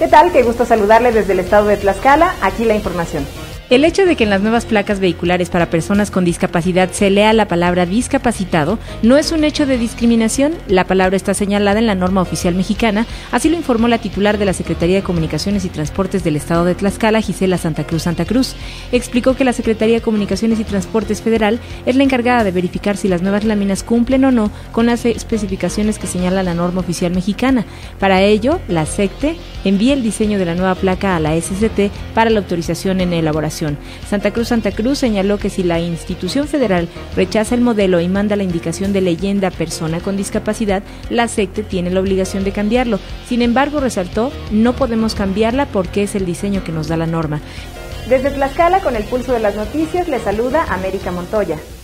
¿Qué tal? Qué gusto saludarle desde el estado de Tlaxcala. Aquí la información. El hecho de que en las nuevas placas vehiculares para personas con discapacidad se lea la palabra discapacitado no es un hecho de discriminación. La palabra está señalada en la norma oficial mexicana, así lo informó la titular de la Secretaría de Comunicaciones y Transportes del Estado de Tlaxcala, Gisela Santa Cruz. Explicó que la Secretaría de Comunicaciones y Transportes Federal es la encargada de verificar si las nuevas láminas cumplen o no con las especificaciones que señala la norma oficial mexicana. Para ello, la SECTE envía el diseño de la nueva placa a la SCT para la autorización en elaboración. Santa Cruz señaló que si la institución federal rechaza el modelo y manda la indicación de leyenda persona con discapacidad, la SECTE tiene la obligación de cambiarlo. Sin embargo, resaltó, no podemos cambiarla porque es el diseño que nos da la norma. Desde Tlaxcala, con el pulso de las noticias, le saluda América Montoya.